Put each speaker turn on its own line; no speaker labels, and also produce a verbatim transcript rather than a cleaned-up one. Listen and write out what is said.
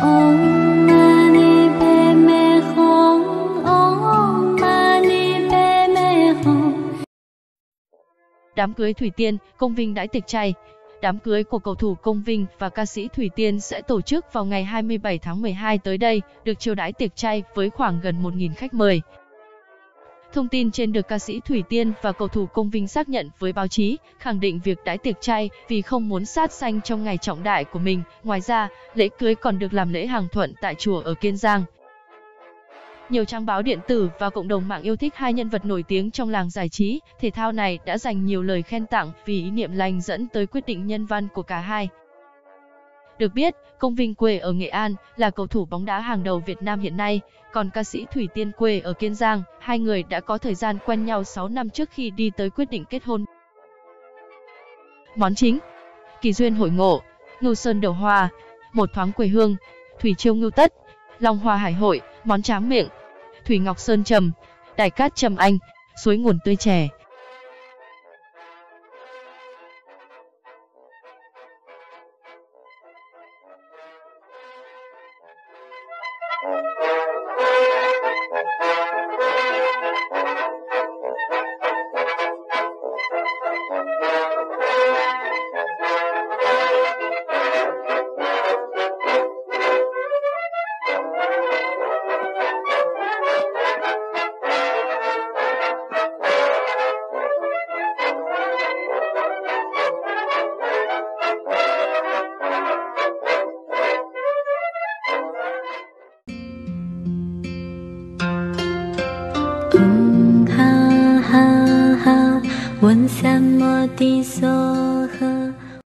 Om Mani Padme Hum, Om Mani Padme Hum.
Đám cưới Thủy Tiên, Công Vinh đãi tiệc chay. Đám cưới của cầu thủ Công Vinh và ca sĩ Thủy Tiên sẽ tổ chức vào ngày hai mươi bảy tháng mười hai tới đây, được chiêu đãi tiệc chay với khoảng gần một nghìn khách mời. Thông tin trên được ca sĩ Thủy Tiên và cầu thủ Công Vinh xác nhận với báo chí, khẳng định việc đãi tiệc chay vì không muốn sát sanh trong ngày trọng đại của mình. Ngoài ra, lễ cưới còn được làm lễ hàng thuận tại chùa ở Kiên Giang. Nhiều trang báo điện tử và cộng đồng mạng yêu thích hai nhân vật nổi tiếng trong làng giải trí, thể thao này đã dành nhiều lời khen tặng vì ý niệm lành dẫn tới quyết định nhân văn của cả hai. Được biết, Công Vinh quê ở Nghệ An, là cầu thủ bóng đá hàng đầu Việt Nam hiện nay, còn ca sĩ Thủy Tiên quê ở Kiên Giang, hai người đã có thời gian quen nhau sáu năm trước khi đi tới quyết định kết hôn. Món chính: kỳ duyên hội ngộ, ngưu sơn đầu hoa, một thoáng quê hương, thủy chiêu ngưu tất, long hoa hải hội, món tráng miệng, thủy ngọc sơn trầm, đài cát trầm anh, suối nguồn tươi trẻ.
Om ha ha ha, Vân Sam Mô Ti So.